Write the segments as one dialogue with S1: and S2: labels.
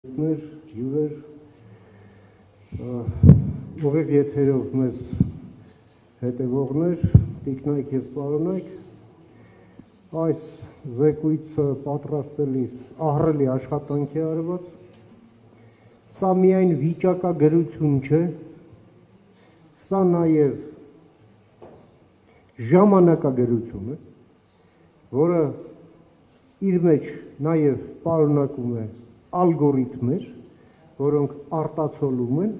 S1: Հյուրեր, ուղիղ եթերով մեզ հետևողներ, տիկնայք և պարոնայք, այս զեկույցը պատրաստելիս ահռելի աշխատանք է արված, սա միայն վիճակագրություն չէ, սա նաև ժամանակագրություն է, որը իր մեջ նաև պարունակում է ալգորիթմեր, որոնք արտացոլում են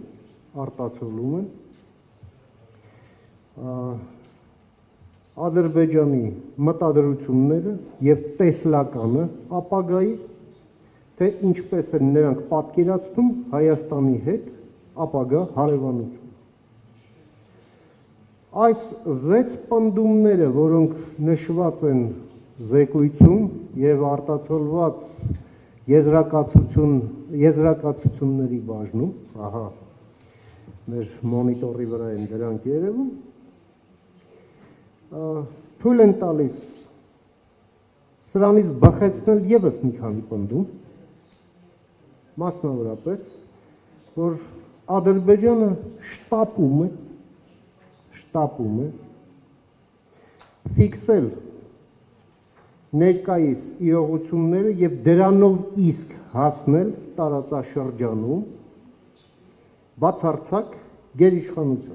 S1: Ադրբեջանի մտադրությունները և տեսլականը ապագայի, թե ինչպես են նրանք պատկերացնում Հայաստանի հետ ապագա հարևանություն։ Այս 6 պնդումները, որոնք նշված են զեկույցում և արտացոլված եզրակացությունների բաժնում, ահա մեր մոնիտորի վրա են դրանք երևում, թույլ են տալիս սրանից բխեցնել ևս մի քանի պնդում, մասնավորապես, որ Ադրբեջանը շտապում է ֆիքսել ներկայիս իրողությունները և դրանով իսկ հասնել տարածաշրջանում բացարձակ գերիշխանության։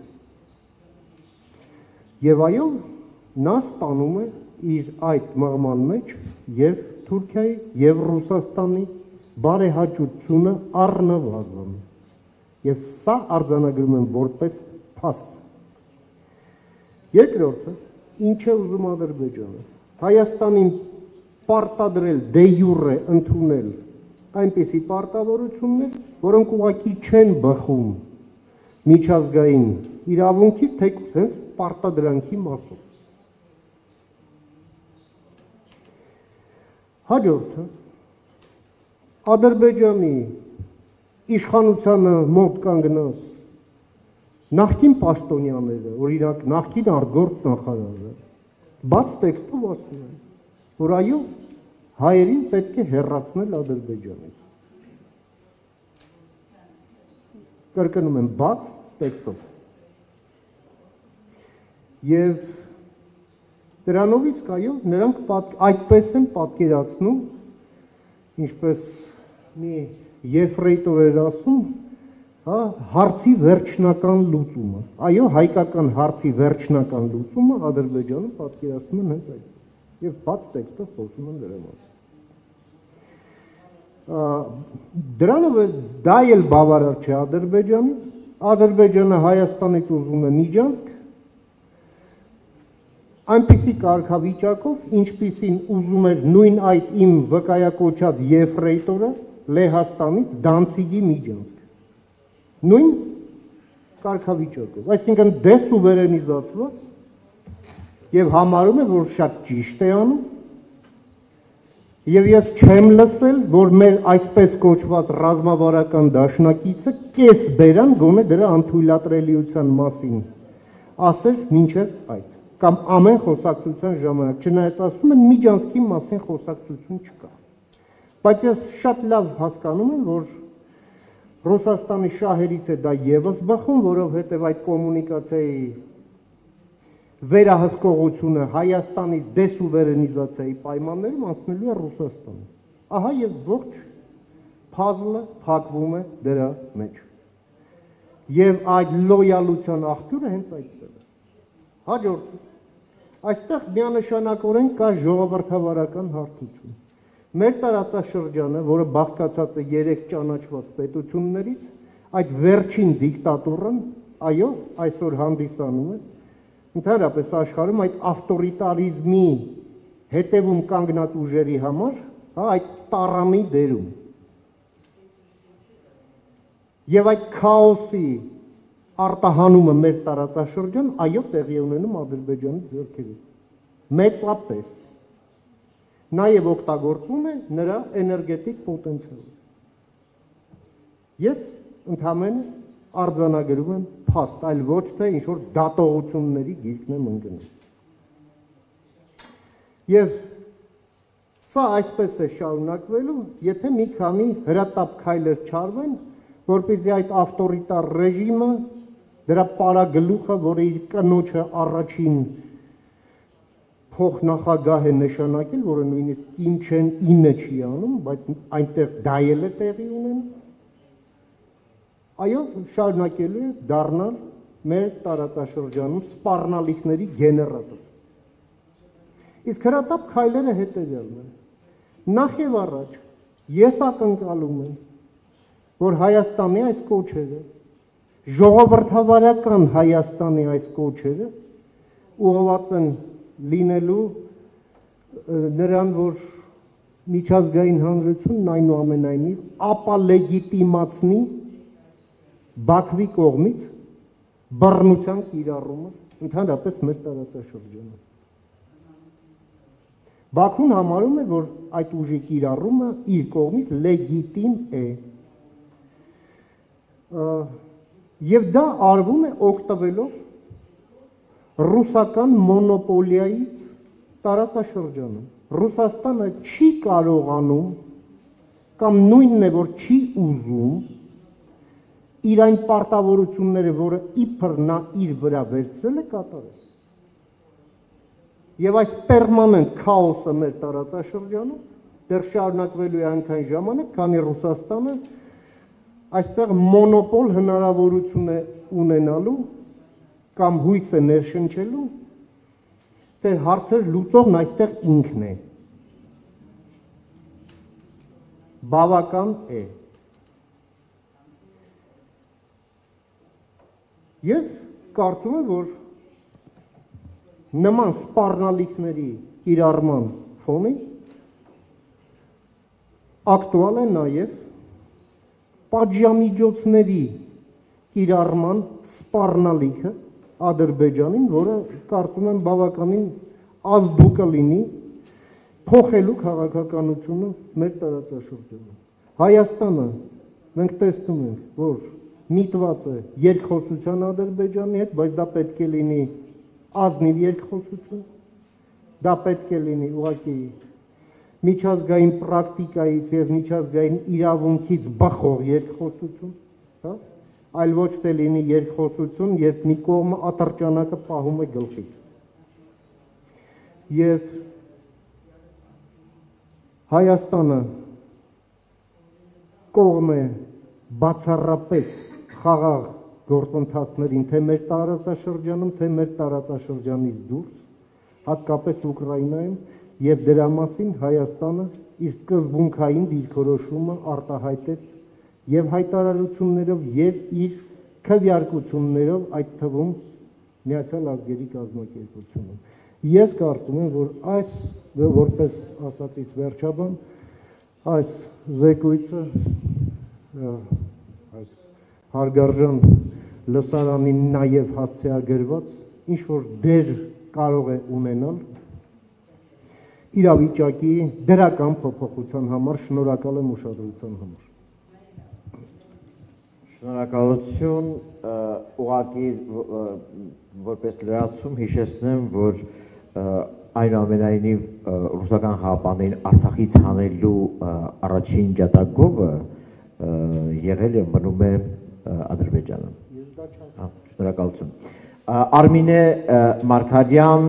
S1: Եվ այո, նա ստանում է իր այդ մղման մեջ և Թուրքիայի և Ռուսաստանի բարեհաճությունը առնվազն։ Եվ սա արձանագրում են որպես փաստ։ Երկրորդը, ինչ է ուզում Ադրբեջանը։ Հայաստանին պարտադրել դե յուրե ընդունել այնպիսի պարտավորություններ, որոնք ուղղակի չեն բխում միջազգային իրավունքից, թեկուզ հենց պարտադրանքի մասով։ Հաջորդը, Ադրբեջանի իշխանությանը մոտ կանգնած նախկին պաշտոնյաները, օրինակ նախկին արտգործ նախարարը, բաց տեքստով ասում են, որ այո, հայերին պետք է հեռացնել Ադրբեջանից։ Կրկնում եմ, բաց տեքստով։ Եվ դրանով իսկ այո, նրանք այդպես են պատկերացնում, ինչպես մի եֆրեյտոր էր ասում, հարցի վերջնական լուծումը։ Այո, հայկական հարցի վերջնական լուծումը Ադրբեջանը պատկերացնում են հենց այդ։ Եվ բաց տեքստով խոսում են դրա մասին։ Դրանով դա էլ բավարար չէ Ադրբեջանին։ Ադրբեջանը Հայաստանից ուզում է միջանցք, այնպիսի կարգավիճակով, ինչպիսին ուզում էր նույն այդ իմ վկայակոչած եֆրեյտորը Լեհաստանից Դանցիգի միջանցք։ Նույն կարգավիճակով, այսինքն դեսուվերենիզացված և համարում է, որ շատ ճիշտ է անում, և ես չեմ լսել, որ մեր այսպես կոչված ռազմավարական դաշնակիցը կես բերան գոնե դրա անթույլատրելիության մասին ասեր մինչև այդ, կամ ամեն խոսակցության ժամանակ, չնայած ասում են միջանցքի մասին խոսակցություն չկա։ Բայց ես շատ լավ հասկանում եմ, որ Ռուսաստանի շահերից է դա ևս բխում, որովհետև այդ կոմունիկացիայի վերահսկողությունը Հայաստանի դեսուվերենիզացիայի պայմաններում անցնելու է Ռուսաստանը։ Ահա և ողջ փազլը փակվում է դրա մեջ։ Եվ այդ լոյալության աղբյուրը հենց այդտեղ է։ Հաջորդը, այստեղ միանշանակորեն կա ժողովրդավարական հարթություն։ Մեր տարածաշրջանը, որը բաղկացած է 3 ճանաչված պետություններից, այդ վերջին դիկտատուրան, այո, այսօր հանդիսանում է, ընդհանրապես աշխարհում այդ ավտորիտարիզմի հետևում կանգնած ուժերի համար, այդ տառանի դերում։ Եվ այդ քաոսի արտահանումը մեր տարածաշրջան, այո, տեղի ունենում Ադրբեջանի ձեռքերում։ Մեծապես։ Նաև օգտագործվում է նրա էներգետիկ պոտենցիալը։ Ես ընդհանրապես արձանագրում եմ փաստ, այլ ոչ թե ինչ-որ դատողությունների գիրկն եմ ընկնում։ Եվ Սա այսպես է շարունակվելու, եթե մի քանի հրատապ քայլեր չարվեն, որպեսզի այդ ավտորիտար ռեժիմը, դրա պարագլուխը, որը իր կնոջը առաջին փոխնախագահ է նշանակել, որը նույնիսկ Կիմ Չեն Ինը չի անում, բայց այնտեղ դայել է տեղի ունեն, այո, շարունակելու է դառնալ մեր տարածաշրջանում սպառնալիքների գեներատոր։ Իսկ հրատապ քայլերը հետևյալն են։ Նախ եւ առաջ ես ակնկալում եմ, որ Հայաստանի այս կոչերը, ժողովրդավարական Հայաստանի այս կոչերը ուղղված են լինելու նրան, որ միջազգային հանրությունն այնուամենայնիվ ապալեգիտիմացնի Բաքվի կողմից բռնության կիրառումը ընդհանրապես մեր տարածաշրջանում։ Բաքուն համարում է, որ այդ ուժի կիրառումը իր կողմից լեգիտիմ է։ Եվ դա արվում է օգտվելով ռուսական մոնոպոլիայից տարածաշրջանում։ Ռուսաստանը չի կարողանում կամ նույնն է, որ չի ուզում իր այն պարտավորությունները, որը իբր նա իր վրա վերցրել է կատարել։ Եվ այս պերմանենտ քաոսը մեր տարածաշրջանում դեռ շարունակվելու է այնքան ժամանակ, քանի Ռուսաստանը այստեղ մոնոպոլ հնարավորություն է ունենալու կամ հույս է ներշնչելու, թե հարցեր լուծողն այստեղ ինքն է։ Բավական է։ Եվ կարծում եմ, որ նման սպառնալիքների կիրառման ֆոնին ակտուալ է նաև պատժամիջոցների կիրառման սպառնալիքը Ադրբեջանին, որը կարծում եմ բավականին ազդու կլինի փոխելու քաղաքականությունը մեր տարածաշրջանում։ Հայաստանը մենք տեսնում ենք, որ միտված է երկխոսության Ադրբեջանի հետ, բայց դա պետք է լինի ազնիվ երկխոսություն, դա պետք է լինի ուղղակի միջազգային պրակտիկայից եւ միջազգային իրավունքից բխող երկխոսություն, հա, այլ ոչ թե լինի երկխոսություն, երբ մի կողմը ատրճանակը պահում է գլխի։ Եվ Հայաստանը կողմ է բացառապես խաղաղ գործընթացներին, թե մեր տարածաշրջանում, թե մեր տարածաշրջանից դուրս, հատկապես Ուկրաինայում, եւ դրա մասին Հայաստանը իր սկզբունքային դիրքորոշումը արտահայտեց եւ հայտարարություններով եւ իր քվեարկություններով, այդ թվում Միացյալ Ազգերի կազմակերպությունում։ Ես կարծում եմ, որ այս որպես ասածից վերջաբան այս զեկույցը այս հարգարժան լսարանին նաև հասցեագրված ինչ որ դեր կարող է ունենալ իրավիճակի դրական փոփոխության համար։ Շնորհակալ եմ ուշադրության համար։
S2: Շնորհակալություն, ուղղակի որպես լրացում հիշեցնեմ, որ այնուամենայնիվ ռուսական հապաներին Արցախից հանելու առաջին ջատագովը եղել է մնում է Ադրբեջանը։ Շնորհակալություն։ Արմինե Մարգարյան